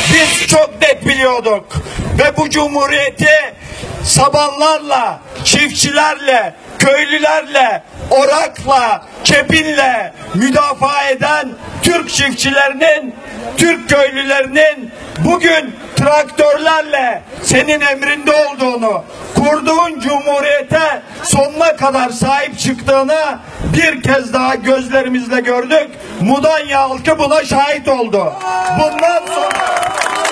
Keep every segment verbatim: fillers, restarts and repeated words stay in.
Biz çok net biliyorduk ve bu cumhuriyeti sabanlarla, çiftçilerle, köylülerle, orakla, kepinle müdafaa eden Türk çiftçilerinin, Türk köylülerinin bugün traktörlerle senin emrinde olduğunu, kurduğun cumhuriyete sonuna kadar sahip çıktığını bir kez daha gözlerimizle gördük. Mudanya halkı buna şahit oldu. Bundan sonra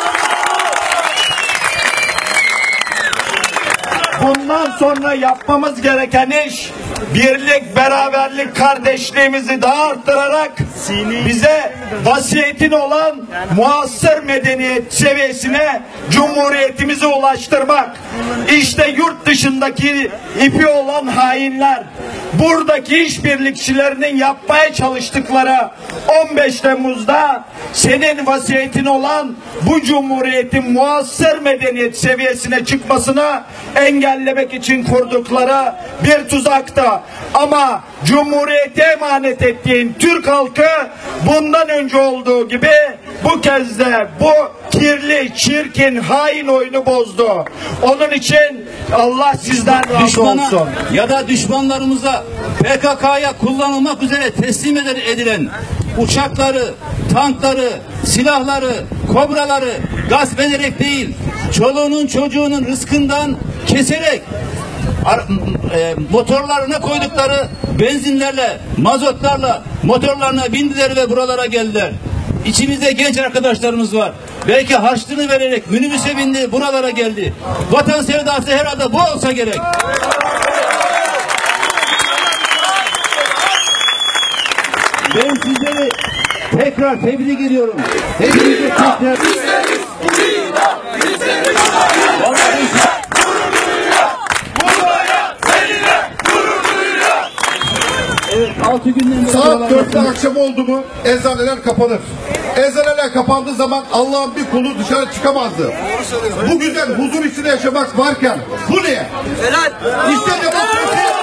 Bundan sonra yapmamız gereken iş birlik, beraberlik, kardeşliğimizi daha arttırarak bize vasiyetin olan muasır medeniyet seviyesine cumhuriyetimizi ulaştırmak. İşte yurt dışındaki ipi olan hainler, buradaki işbirlikçilerinin yapmaya çalıştıkları on beş Temmuz'da senin vasiyetin olan bu cumhuriyetin muasır medeniyet seviyesine çıkmasını engellemek için kurdukları bir tuzakta. Ama cumhuriyete emanet ettiğin Türk halkı bundan önce olduğu gibi bu kez de bu kirli, çirkin, hain oyunu bozdu. Onun için Allah sizden razı Düşmana olsun. Ya da düşmanlarımıza P K K'ya kullanılmak üzere teslim edilen uçakları, tankları, silahları, kobraları gasp ederek değil, çoluğunun çocuğunun rızkından keserek e, motorlarına koydukları benzinlerle, mazotlarla motorlarına bindiler ve buralara geldiler. İçimizde genç arkadaşlarımız var. Belki harçlığını vererek minibüse bindi, buralara geldi. Vatan sevdası herhalde bu olsa gerek. Ben sizleri tekrar tebrik ediyorum. Hepinize tekrar... Evet, altı günden beri saat dörtte akşam oldu mu eczaneler kapanır. Eczaneler kapandığı zaman Allah'ın bir kulu dışarı çıkamazdı. Bu güzel huzur içinde yaşamak varken bu ne? İşte demokrasi.